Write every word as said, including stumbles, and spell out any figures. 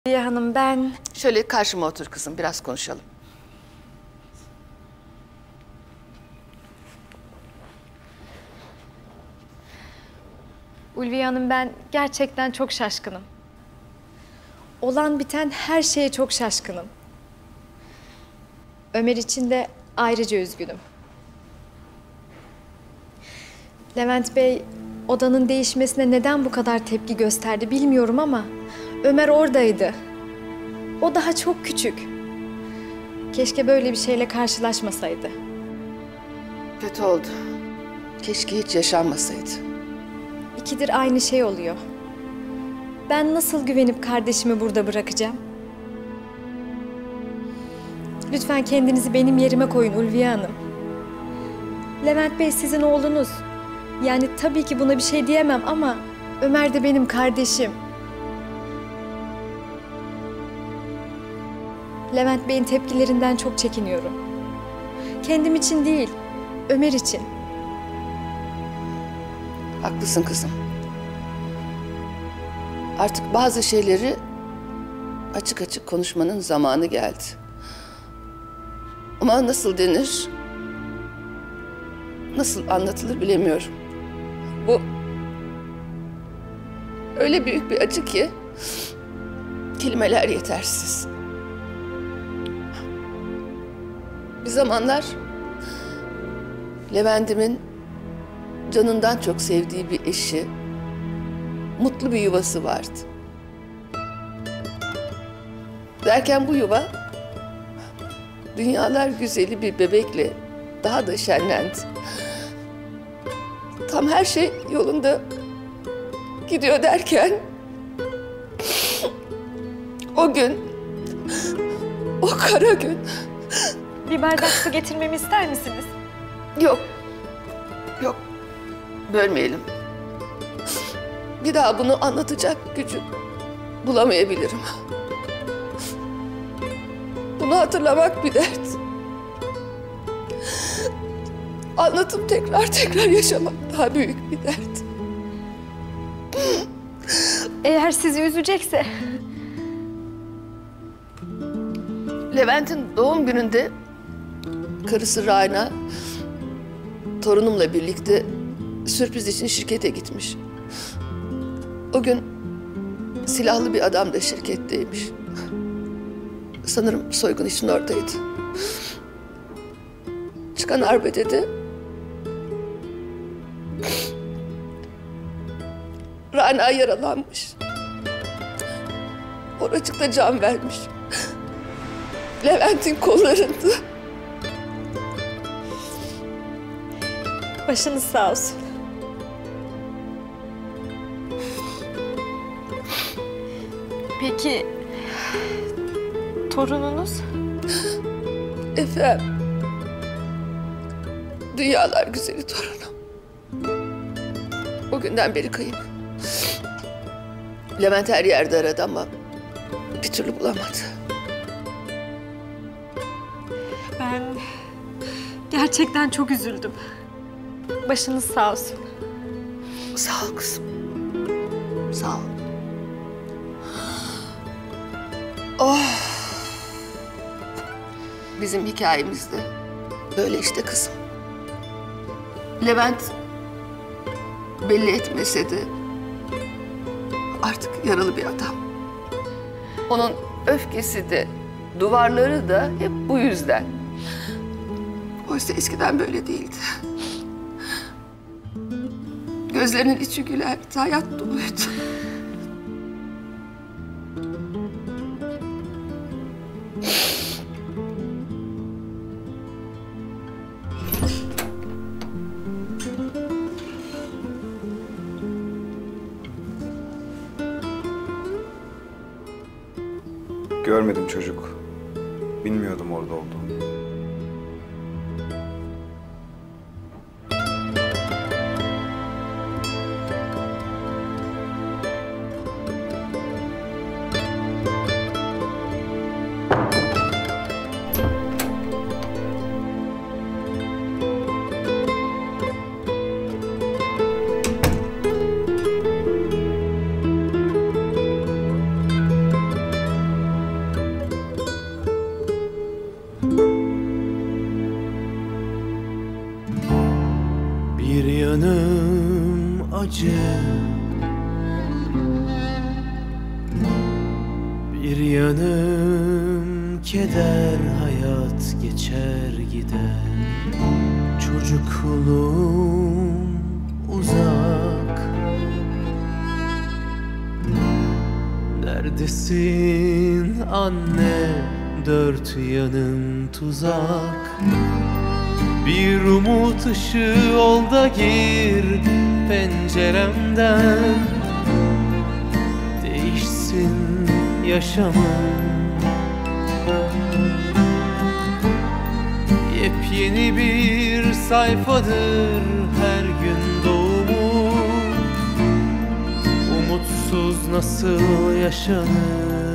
Ulviye Hanım ben... Şöyle karşıma otur kızım, biraz konuşalım. Ulviye Hanım ben gerçekten çok şaşkınım. Olan biten her şeye çok şaşkınım. Ömer için de ayrıca üzgünüm. Levent Bey odanın değişmesine neden bu kadar tepki gösterdi bilmiyorum ama Ömer oradaydı. O daha çok küçük. Keşke böyle bir şeyle karşılaşmasaydı. Kötü oldu. Keşke hiç yaşanmasaydı. İkidir aynı şey oluyor. Ben nasıl güvenip kardeşimi burada bırakacağım? Lütfen kendinizi benim yerime koyun Ulviye Hanım. Levent Bey sizin oğlunuz. Yani tabii ki buna bir şey diyemem ama Ömer de benim kardeşim. Levent Bey'in tepkilerinden çok çekiniyorum. Kendim için değil, Ömer için. Haklısın kızım. Artık bazı şeyleri açık açık konuşmanın zamanı geldi. Ama nasıl denir, nasıl anlatılır bilemiyorum. Bu öyle büyük bir acı ki kelimeler yetersiz. Bir zamanlar Levent'imin canından çok sevdiği bir eşi, mutlu bir yuvası vardı. Derken bu yuva dünyalar güzeli bir bebekle daha da şenlendi. Tam her şey yolunda gidiyor derken o gün, o kara gün. Bir bardak su getirmemi ister misiniz? Yok, yok. Bölmeyelim. Bir daha bunu anlatacak gücü bulamayabilirim. Bunu hatırlamak bir dert. Anlatıp tekrar tekrar yaşamak daha büyük bir dert. Eğer sizi üzecekse... Levent'in doğum gününde karısı Rana torunumla birlikte sürpriz için şirkete gitmiş. O gün silahlı bir adam da şirketteymiş. Sanırım soygun için oradaydı. Çıkan arbedede Rana yaralanmış. Oracıkta can vermiş. Levent'in kollarında. Başınız sağ olsun. Peki torununuz? Efendim, dünyalar güzeli torunum. O günden beri kayıp. Levent her yerde aradı ama bir türlü bulamadı. Ben gerçekten çok üzüldüm. Başınız sağ olsun. Sağ ol kızım. Sağ ol. Oh. Bizim hikayemiz de böyle işte kızım. Levent belli etmese de artık yaralı bir adam. Onun öfkesi de, duvarları da hep bu yüzden. Oysa eskiden böyle değildi. Gözlerinin içi gülerdi, hayat doluydu. Görmedim çocuk. Bilmiyordum orada olduğunu. acı, bir yanım keder, hayat geçer gider. Çocukluğum uzak, neredesin anne, dört yanım tuzak. Bir umut ışığı ol da gir penceremden, değişsin yaşamım. Yepyeni bir sayfadır her gün doğumu, umutsuz nasıl yaşanır?